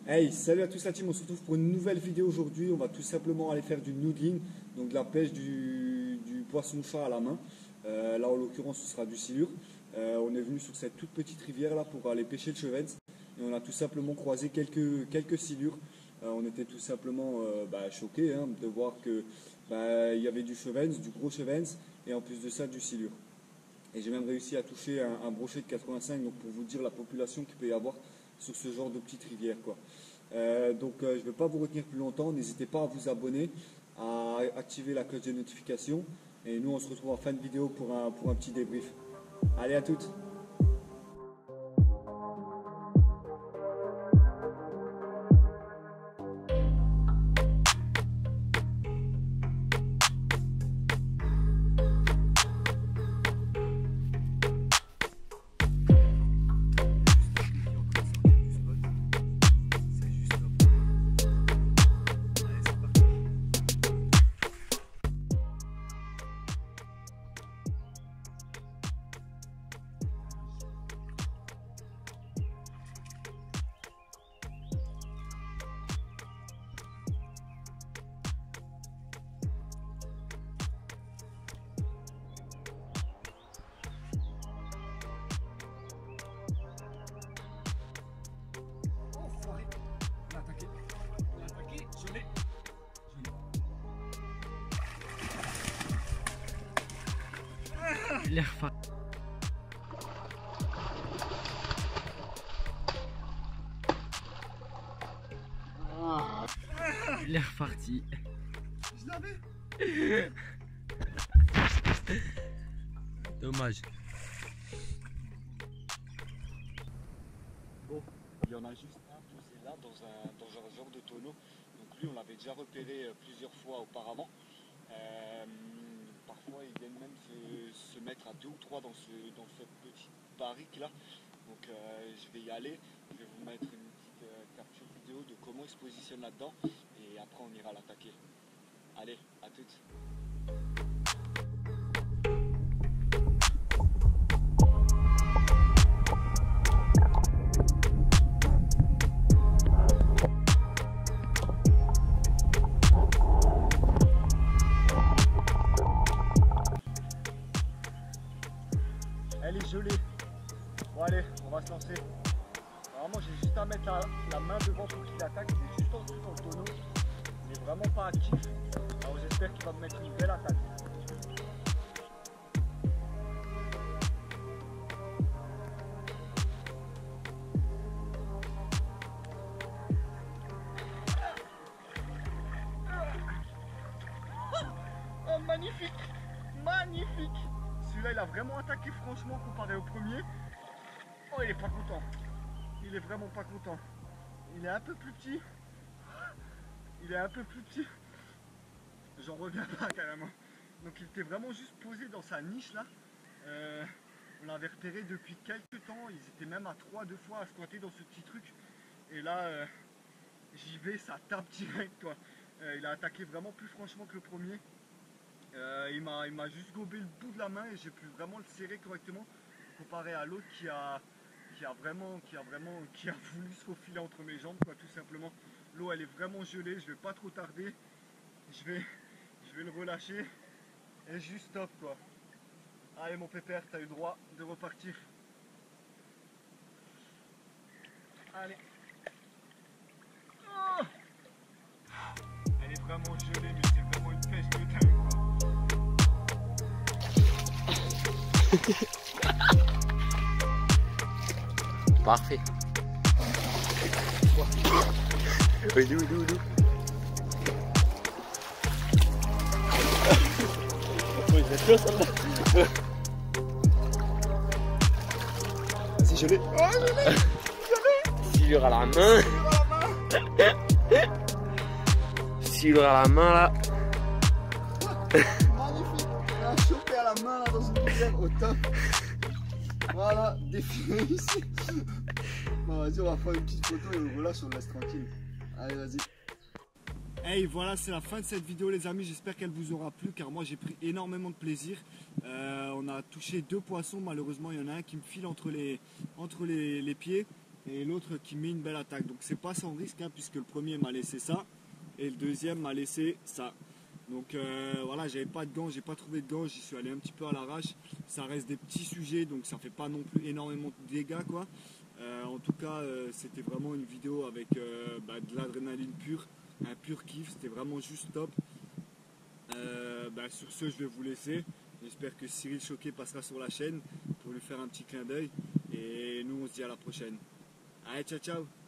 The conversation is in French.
Hey, salut à tous la team, on se retrouve pour une nouvelle vidéo aujourd'hui. On va tout simplement aller faire du noodling, donc de la pêche du poisson-chat à la main. Là en l'occurrence ce sera du silure. On est venu sur cette toute petite rivière là pour aller pêcher le chevens. Et on a tout simplement croisé quelques silures. On était tout simplement choqués de voir que il y avait du chevens, du gros chevens et en plus de ça du silure. Et j'ai même réussi à toucher un brochet de 85, donc pour vous dire la population qu'il peut y avoir sur ce genre de petite rivière, quoi. Je ne vais pas vous retenir plus longtemps. N'hésitez pas à vous abonner, à activer la cloche de notification. Et nous, on se retrouve en fin de vidéo pour un petit débrief. Allez, à toutes! Il est reparti. Il est reparti. Je l'avais. Dommage. Bon, il y en a juste un posé là dans un genre de tonneau. Donc lui, on l'avait déjà repéré plusieurs fois auparavant. Parfois, ils viennent même se mettre à 2 ou 3 dans cette petite barrique là. Donc je vais y aller. Je vais vous mettre une petite capture vidéo de comment il se positionne là-dedans. Et après, on ira l'attaquer. Allez, à toutes. Elle est gelée. Bon allez, on va se lancer. Normalement j'ai juste à mettre la main devant pour qu'il attaque. Il est juste en dessous dans le tonneau. Il n'est vraiment pas actif. Alors j'espère qu'il va me mettre une belle attaque. Oh magnifique! Magnifique! Celui-là, il a vraiment attaqué franchement comparé au premier. Oh, il est pas content. Il est vraiment pas content. Il est un peu plus petit. Il est un peu plus petit. J'en reviens pas carrément. Donc il était vraiment juste posé dans sa niche là. On l'avait repéré depuis quelques temps. Ils étaient même à 3 deux fois à squatter dans ce petit truc. Et là, j'y vais, ça tape direct quoi. Il a attaqué vraiment plus franchement que le premier. Il m'a juste gobé le bout de la main et j'ai pu vraiment le serrer correctement comparé à l'autre qui a voulu se faufiler entre mes jambes quoi, tout simplement. L'eau elle est vraiment gelée, je vais pas trop tarder, je vais le relâcher et juste stop quoi. Allez mon pépère, t'as eu le droit de repartir. Allez. Oh, elle est vraiment gelée mais c'est vraiment une pêche de dingue quoi. Parfait. Oui, nous. Oui, c'est chaud ça. Vas-y, gelé. Oh, gelé. Silure à la main. Silure à la main là. Magnifique. On a chopé à la main là dans une rivière au top. Voilà, défilé ici. Bon, vas-y, on va faire une petite photo et on relâche, on laisse tranquille. Allez, vas-y. Hey, voilà, c'est la fin de cette vidéo les amis, j'espère qu'elle vous aura plu car moi j'ai pris énormément de plaisir. On a touché 2 poissons, malheureusement il y en a un qui me file entre les pieds. et l'autre qui met une belle attaque. Donc c'est pas sans risque hein, puisque le premier m'a laissé ça et le deuxième m'a laissé ça. Donc voilà, j'avais pas de gants, j'ai pas trouvé de gants, j'y suis allé un petit peu à l'arrache. Ça reste des petits sujets donc ça fait pas non plus énormément de dégâts quoi. En tout cas c'était vraiment une vidéo avec de l'adrénaline pure, un pur kiff, c'était vraiment juste top. Sur ce je vais vous laisser. J'espère que Cyril Choquet passera sur la chaîne pour lui faire un petit clin d'œil. Et nous on se dit à la prochaine. Allez, ciao ciao.